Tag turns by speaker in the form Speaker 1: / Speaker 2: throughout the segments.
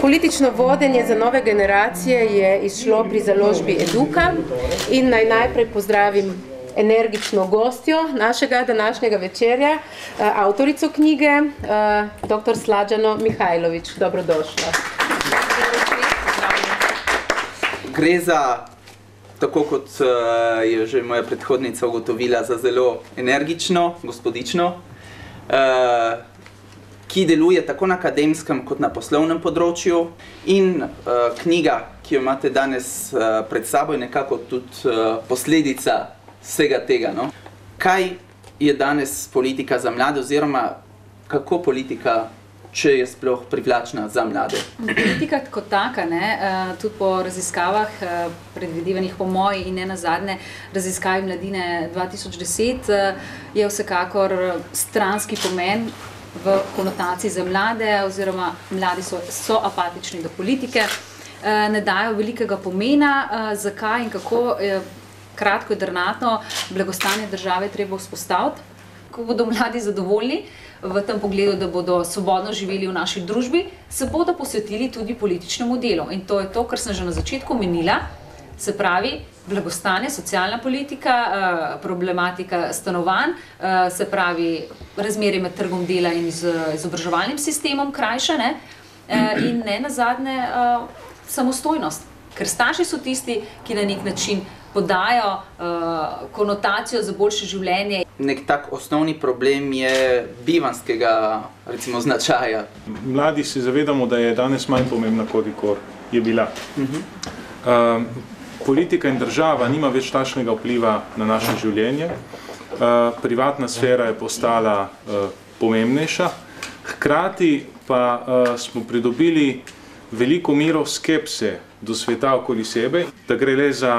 Speaker 1: Politično vodenje za nove generacije je izšlo pri založbi Eduka in najprej pozdravim energično gostjo našega današnjega večerja, avtorico knjige, dr. Slađano Mihajlović. Dobrodošla.
Speaker 2: Gre za, tako kot je že moja predhodnica ugotovila, za zelo energično, gospodično, ki deluje tako na akademskem kot na poslovnem področju. In knjiga, ki jo imate danes pred sabo, je nekako tudi posledica vsega tega. No? Kaj je danes politika za mlade, oziroma kako politika, če je sploh privlačna za mlade?
Speaker 3: Politika kot taka, tudi po raziskavah, predvidevanih po moji in ne nazadnje raziskavi Mladine 2010, je vsekakor stranski pomen v konotaciji za mlade, oziroma mladi so apatični do politike, ne dajo velikega pomena, zakaj in kako kratko in drnatno blagostanje države treba vzpostaviti. Ko bodo mladi zadovoljni v tem pogledu, da bodo svobodno živeli v naši družbi, se bodo posvetili tudi političnemu delu. In to je to, kar sem že na začetku omenila, se pravi blagostanje, socialna politika, problematika stanovanj, se pravi razmerje med trgom dela in izobraževalnim sistemom krajše, in ne nazadnje samostojnost. Ker starši so tisti, ki na nek način podajo konotacijo za boljše življenje.
Speaker 2: Nek tak osnovni problem je bivanskega, recimo, značaja.
Speaker 4: Mladi se zavedamo, da je danes manj pomembna, kolikor je bila. Politika in država nima več takšnega vpliva na naše življenje. Privatna sfera je postala pomembnejša. Hkrati pa smo pridobili veliko mero skepse do sveta okoli sebe, da gre le za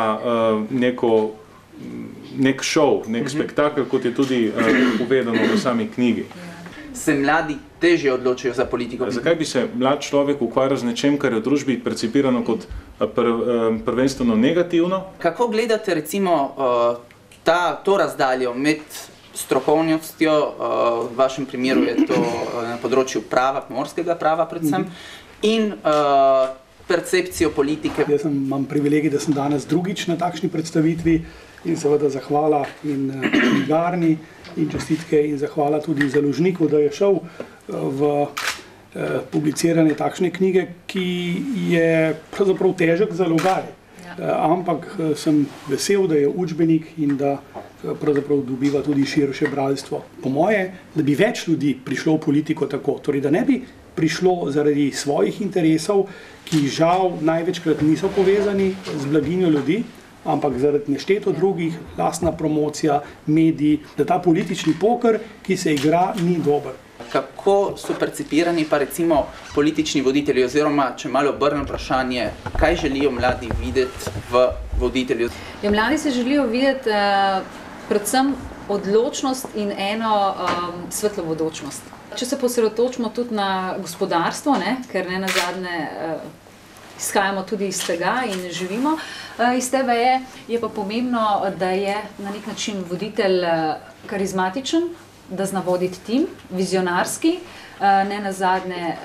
Speaker 4: nek šov, nek spektakel, kot je tudi povedano v sami knjigi.
Speaker 2: Se mladi težje odločijo za politiko?
Speaker 4: Zakaj bi se mlad človek ukvarjal z nečem, kar je v družbi percipirano kot prvenstveno negativno?
Speaker 2: Kako gledate, recimo, to razdaljo med strokovnostjo, v vašem primeru je to na področju prava, pomorskega prava predvsem, in percepcijo politike?
Speaker 5: Jaz imam privilegij, da sem danes drugič na takšni predstavitvi in seveda zahvala in knjigarni in čestitke in zahvala tudi založniku, da je šel v publiciranje takšne knjige, ki je pravzaprav težek zalogaj. Ampak sem vesel, da je učbenik in da pravzaprav dobiva tudi širše bralstvo. Po moje, da bi več ljudi prišlo v politiko tako, torej da ne bi prišlo zaradi svojih interesov, ki žal največkrat niso povezani z blaginjo ljudi, ampak zaradi nešteto drugih, lastna promocija, mediji, da ta politični poker, ki se igra, ni dober.
Speaker 2: Kako so percipirani pa recimo politični voditelji, oziroma, če malo obrnem vprašanje, kaj želijo mladi videti v voditelju?
Speaker 3: Mladi se želijo videti predvsem odločnost in eno svetlovodočnost. Če se posredotočimo tudi na gospodarstvo, ker ne nazadnje izhajamo tudi iz tega in živimo iz te veje, je pa pomembno, da je na nek način voditelj karizmatičen, da zna voditi tim, vizionarski, ne nazadnje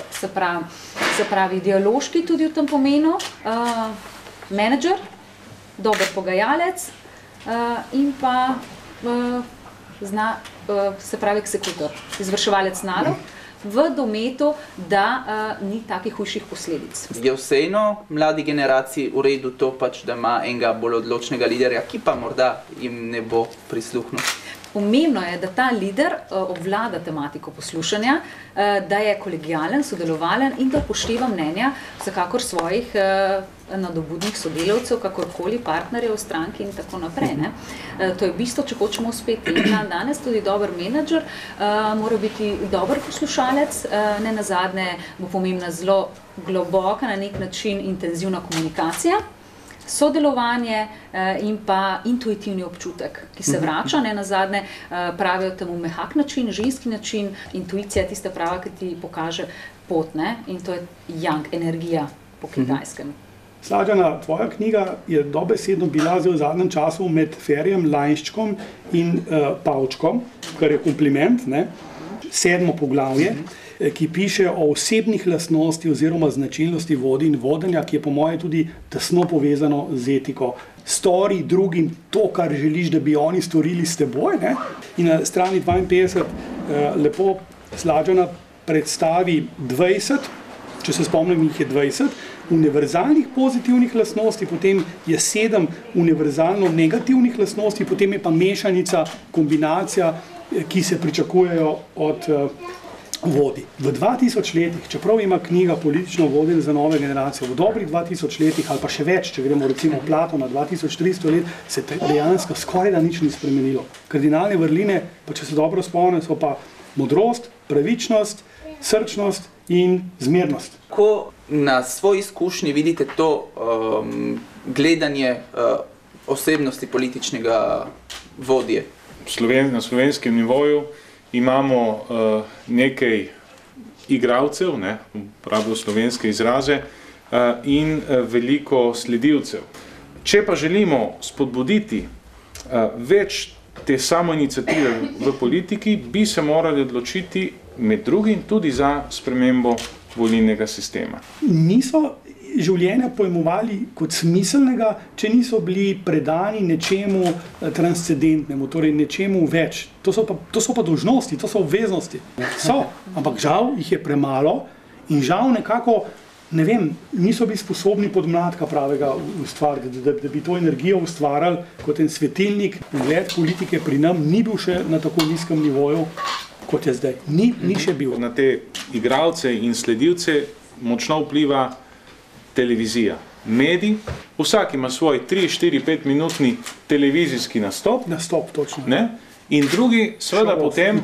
Speaker 3: se pravi ideološki tudi v tem pomenu, menedžer, dober pogajalec in pa zna, se pravi eksekutor, izvrševalec nalog, v dometu, da ni takih hujših posledic.
Speaker 2: Je vseeno mladi generaciji v redu to pač, da ima enega bolj odločnega liderja, ki pa morda jim ne bo prisluhnil?
Speaker 3: Pomembno je, da ta lider obvlada tematiko poslušanja, da je kolegialen, sodelovalen in da upošteva mnenja vsekakor svojih nadobudnih sodelavcev, kakorkoli partnerjev, stranki in tako naprej. To je bistvo, če hočemo uspeti. Danes tudi dober menedžer mora biti dober poslušalec, ne nazadnje bo pomembna zelo globoka, na nek način intenzivna komunikacija, sodelovanje in pa intuitivni občutek, ki se vrača, ne nazadnje pravijo temu mehak način, ženski način, intuicija je tista prava, ki ti pokaže pot, in to je yang, energija po kitajskem.
Speaker 5: Slađana, tvoja knjiga je dobesedno bila v zadnjem času med Ferjem Lainščkom in Pavčkom, kar je kompliment. 7. poglavje, ki piše o osebnih lastnosti oziroma značilnosti vodij in vodenja, ki je po moje tudi tesno povezano z etiko. Stori drugim to, kar želiš, da bi oni storili s teboj. Ne? In na strani 52 lepo Slađana predstavi 20, če se spomnim, jih je 20, univerzalnih pozitivnih lastnosti, potem je 7 univerzalno negativnih lastnosti, potem je pa mešanica, kombinacija, ki se pričakujejo od vodij. V 2000 letih, čeprav ima knjiga Politično vodenje za nove generacije, v dobrih 2000 letih ali pa še več, če gremo recimo Platona 2300 let, se dejansko skoraj da nič ni spremenilo. Kardinalne vrline, pa če se dobro spomnim, so pa modrost, pravičnost, srčnost in zmernost.
Speaker 2: Ko na svoji izkušnji vidite to gledanje osebnosti političnega vodje?
Speaker 4: Na slovenskem nivoju imamo nekaj igralcev, uporabil slovenske izraze, in veliko sledilcev. Če pa želimo spodbuditi več te samoiniciative v politiki, bi se morali odločiti med drugim tudi za spremembo volilnega sistema.
Speaker 5: Niso življenja pojmovali kot smiselnega, če niso bili predani nečemu transcendentnemu, torej nečemu več. To so pa dolžnosti, to so obveznosti. So, ampak žal jih je premalo in žal nekako, ne vem, niso bili sposobni podmladka pravega ustvariti, da bi to energijo ustvarjali kot en svetilnik. Ugled politike pri nam ni bil še na tako nizkem nivoju, kot je zdaj. Ni še bil.
Speaker 4: Na te igralce in sledilce močno vpliva televizija, medij, vsak ima svoj 3, 4, 5 minutni televizijski nastop.
Speaker 5: Nastop, točno.
Speaker 4: In drugi, seveda potem,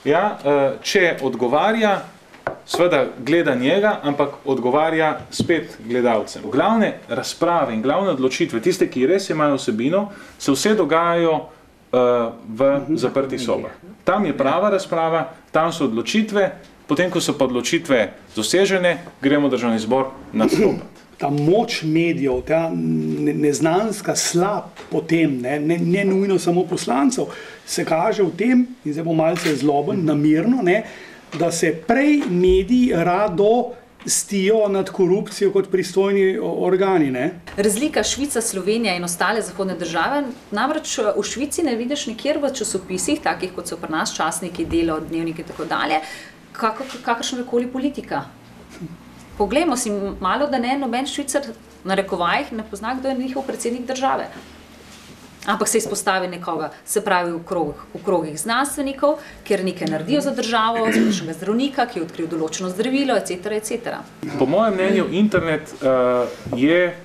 Speaker 4: če odgovarja, seveda gleda njega, ampak odgovarja spet gledalcem. Glavne razprave in glavne odločitve, tiste, ki res imajo vsebino, se vse dogajajo v zaprtih sobah. Tam je prava razprava, tam so odločitve, potem, ko so pa odločitve dosežene, gremo v Državni zbor nastopati.
Speaker 5: Ta moč medijev, ta neznanska slab potem, ne nujno samo poslancev, se kaže v tem, in zdaj bom malce zloben, namerno, da se prej mediji rado stijo nad korupcijo kot pristojni organi.
Speaker 3: Razlika Švica, Slovenija in ostale zahodne države, namreč v Švici ne vidiš nikjer v časopisih, takih kot so pri nas časniki, Delo, Dnevnik in tako dalje, kakršnakoli politika. Poglejmo si malo, da noben Švicar na rekovajih ne pozna, kdo je njihov predsednik države. Ampak se izpostavi nekoga, se pravi v krogih znanstvenikov, kjer nekaj naredijo za državo, splošnega zdravnika, ki je odkril določeno zdravilo, etc.
Speaker 4: Po mojem mnenju, internet je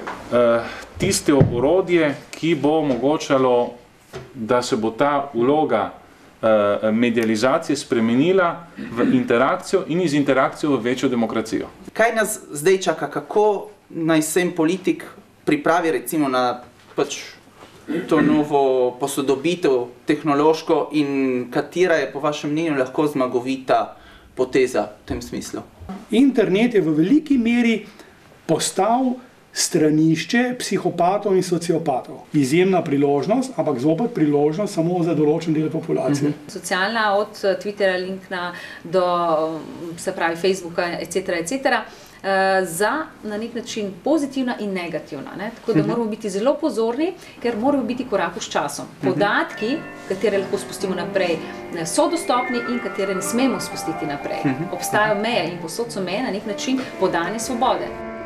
Speaker 4: tisto orodje, ki bo omogočalo, da se bo ta vloga medializacije spremenila v interakcijo in iz interakcijo v večjo demokracijo.
Speaker 2: Kaj nas zdaj čaka? Kako naj se politik pripravi recimo na to novo posodobitev tehnološko in katera je po vašem mnenju lahko zmagovita poteza v tem smislu?
Speaker 5: Internet je v veliki meri postal stranišče psihopatov in sociopatov. Izjemna priložnost, ampak zopet priložnost samo za določen del populacije.
Speaker 3: Socialna, od Twittera, LinkedIna do, se pravi, Facebooka, etc., za na nek način pozitivna in negativna. Tako da moramo biti zelo pozorni, ker moramo biti v koraku s časom. Podatki, katere lahko spustimo naprej, so dostopni in katere ne smemo spustiti naprej. Obstajajo meje in povsod so meje na nek način podane svobode.